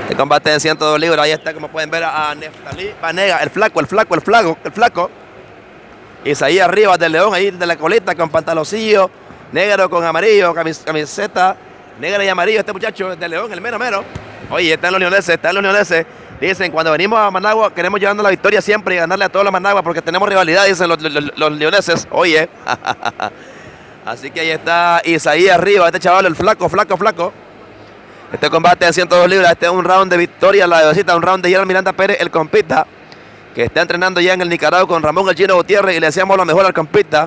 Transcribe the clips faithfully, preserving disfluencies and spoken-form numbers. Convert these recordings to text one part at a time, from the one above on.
El combate de ciento dos libras, ahí está, como pueden ver a Neftalí Vanega, el flaco, el flaco, el flaco, el flaco. Isaías Rivas del León, ahí de la colita con pantaloncillo negro con amarillo, camis, camiseta negra y amarillo. Este muchacho del León, el mero mero. Oye, están los leoneses, están los leoneses. Dicen, cuando venimos a Managua queremos llevando la victoria siempre y ganarle a todos los Managua porque tenemos rivalidad, dicen los, los, los leoneses. Oye, así que ahí está Isaías Rivas, este chaval, el flaco, flaco, flaco. Este combate de ciento dos libras, este es un round de victoria, la bebecita, un round de Gerald Miranda Pérez, el compita, que está entrenando ya en el Nicaragua con Ramón El Chino Gutiérrez, y le deseamos lo mejor al compita.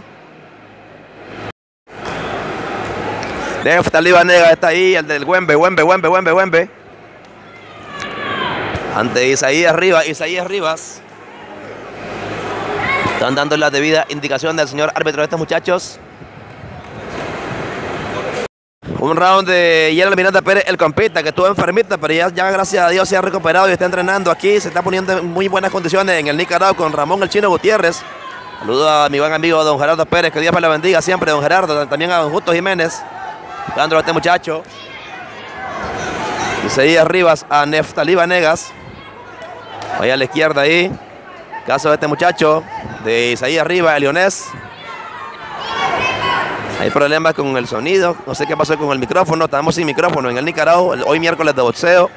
Neftalí Vanega está ahí, el del Güembe, Güembe, Güembe, Güembe, Güembe. Ante Isaías Rivas, Isaías Rivas. Están dando la debida indicación del señor árbitro de estos muchachos. Un round de Gerald Miranda Pérez, el compita, que estuvo enfermita, pero ya, ya gracias a Dios se ha recuperado y está entrenando aquí. Se está poniendo en muy buenas condiciones en el Nicaragua con Ramón El Chino Gutiérrez. Saludo a mi buen amigo don Gerardo Pérez, que Dios me lo bendiga siempre, don Gerardo. También a don Justo Jiménez, dándolo a este muchacho. Isaías Rivas a Neftalí Vanegas. Vaya a la izquierda ahí. Caso de este muchacho, de Isaías Rivas, el leonés. Hay problemas con el sonido, no sé qué pasó con el micrófono, estamos sin micrófono en el Nicaragua, hoy miércoles de boxeo.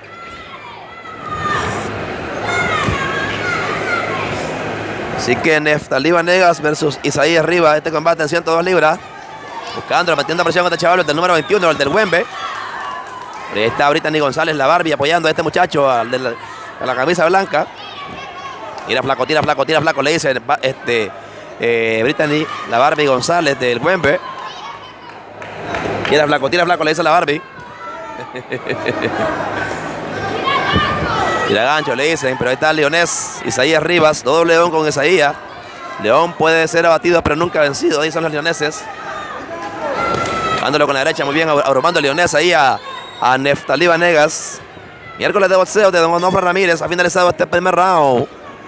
Así que Neftalí Vanegas versus Isaías Rivas, este combate en ciento dos libras. Buscando, metiendo presión a este chaval, el del número veintiuno, el del Güembe. Ahí está Brittany González, la Barbie, apoyando a este muchacho, al de la, a la camisa blanca. Tira flaco, tira flaco, tira flaco, le dice este, eh, Brittany, la Barbie González del Güembe. Tira flaco, tira flaco, le dice la Barbie. Tira gancho, le dicen, pero ahí está el leonés, Isaías Rivas, todo León con Isaías. León puede ser abatido, pero nunca vencido, dicen los leoneses. Dándolo con la derecha, muy bien, abrumando el leonés ahí a, a Neftalí Vanegas. Miércoles de boxeo de don Onofre Ramírez, ha finalizado este primer round.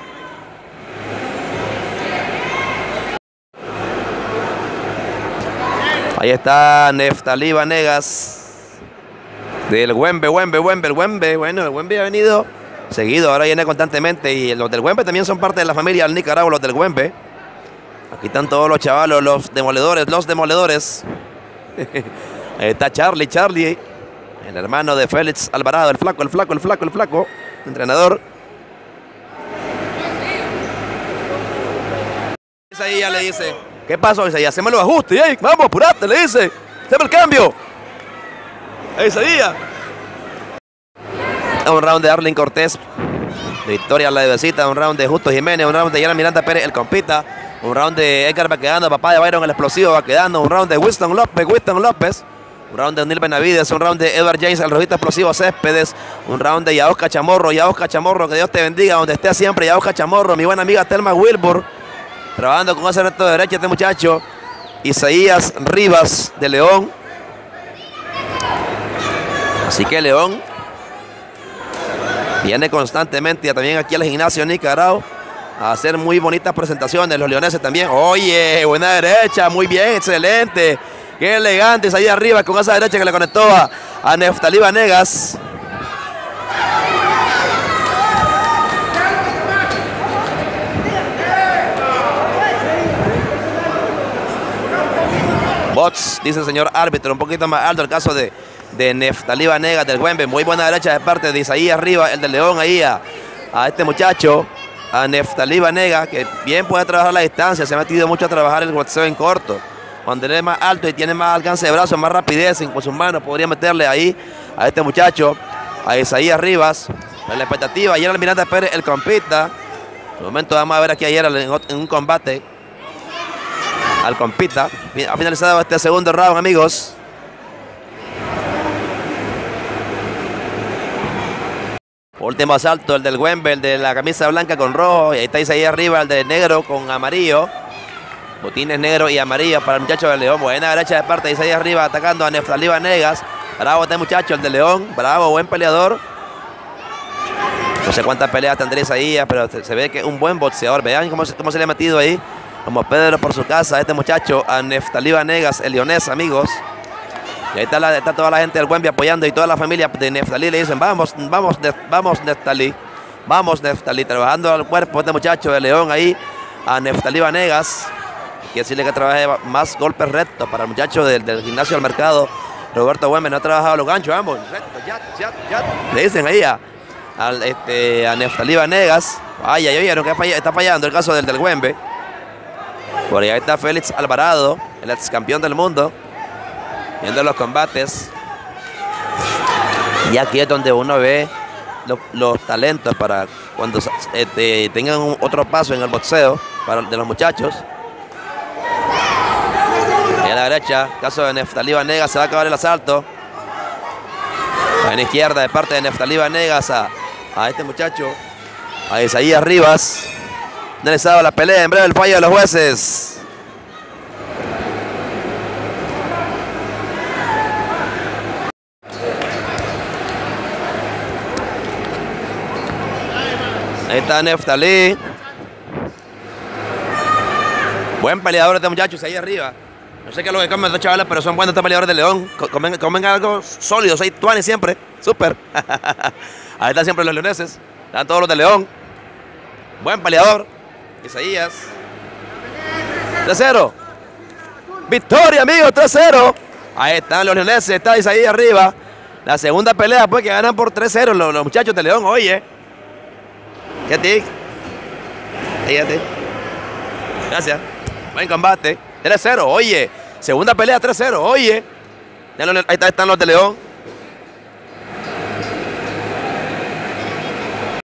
Ahí está Neftalí Vanegas del Güembe, Güembe, Güembe, el Güembe. Bueno, el Güembe ha venido seguido, ahora viene constantemente. Y los del Güembe también son parte de la familia del Nicaragua, los del Güembe. Aquí están todos los chavalos, los demoledores, los demoledores. Ahí está Charlie, Charlie, el hermano de Félix Alvarado, el flaco, el flaco, el flaco, el flaco, entrenador. Ahí ya le dice, ¿qué pasó? Dice, ya hacemos los ajustes, ¿eh? Vamos, apurate, le dice. Hacemos el cambio. Ese día. Un round de Arlene Cortés. De Victoria la Bebecita. Un round de Justo Jiménez. Un round de Gerald Miranda Pérez, el compita. Un round de Edgar Baquedano, papá de Byron, el explosivo Baquedano. Un round de Winston López, Winston López. Un round de O'Neill Benavides. Un round de Edward James, el rojito explosivo Céspedes. Un round de Yaosca Chamorro, Yaosca Chamorro. Que Dios te bendiga donde esté siempre, Yaosca Chamorro. Mi buena amiga Telma Wilbur. Trabajando con ese reto de derecha este muchacho. Isaías Rivas de León. Así que León viene constantemente también aquí al gimnasio Nicaragua a hacer muy bonitas presentaciones. Los leoneses también. Oye, buena derecha, muy bien, excelente. Qué elegante Isaías Rivas con esa derecha que le conectó a, a Neftalí Vanegas. Bots, dice el señor árbitro, un poquito más alto el caso de, de Neftalí Vanegas del Güembe. Muy buena derecha de parte de Isaías Rivas, el del León, ahí a, a este muchacho, a Neftalí Vanegas, que bien puede trabajar a la distancia. Se ha metido mucho a trabajar el boxeo en corto. Cuando él es más alto y tiene más alcance de brazos, más rapidez con sus manos, podría meterle ahí a este muchacho, a Isaías Rivas. En la expectativa, ayer el Miranda Pérez, el compita. De momento vamos a ver aquí ayer en, en un combate al compita. Ha finalizado este segundo round, amigos. Último asalto, el del Güembe, el de la camisa blanca con rojo. Y ahí está Isaías arriba, el de negro con amarillo. Botines negros y amarillos para el muchacho de León. Buena derecha de parte de Isaías arriba, atacando a Neftalí Vanegas. Bravo este muchacho, el de León. Bravo, buen peleador. No sé cuántas peleas tendría Isaías, pero se ve que es un buen boxeador. Vean cómo, cómo se le ha metido ahí, como Pedro por su casa, este muchacho, a Neftalí Vanegas, el leonés, amigos. Y ahí está, la, está toda la gente del Wembley apoyando y toda la familia de Neftalí le dicen, vamos, vamos, vamos Neftalí, vamos Neftalí, trabajando al cuerpo este muchacho de León ahí, a Neftalí Vanegas. Quiere decirle que trabaje más golpes rectos para el muchacho del, del gimnasio del mercado, Roberto Güemes. No ha trabajado los ganchos, vamos, recto, ya, ya, ya. Le dicen ahí a, a, este, a Neftalí Vanegas. Ay, ay, oyeron que falla, está fallando el caso del del Güembe. Por allá está Félix Alvarado, el ex campeón del mundo, viendo los combates. Y aquí es donde uno ve los, los talentos para cuando este, tengan un, otro paso en el boxeo para, de los muchachos. Y a la derecha, caso de Neftalí Vanegas, se va a acabar el asalto. En la izquierda, de parte de Neftalí Vanegas a, a este muchacho, a Isaías Rivas. Analizado la pelea, en breve el fallo de los jueces. Ahí está Neftalí. Buen peleador este muchacho, ahí arriba. No sé qué es lo que comen estos chavales, pero son buenos estos peleadores de León. Comen, comen algo sólido, seis tuanes siempre. Súper. Ahí están siempre los leoneses. Están todos los de León. Buen peleador. Isaías. tres cero. Victoria, amigos, tres cero. Ahí están los leoneses, está Isaías arriba. La segunda pelea, pues, que ganan por tres cero los, los muchachos de León, oye. ¿Qué tic? Fíjate. Gracias. Buen combate. tres cero, oye. Segunda pelea, tres cero, oye. Ahí están los de León.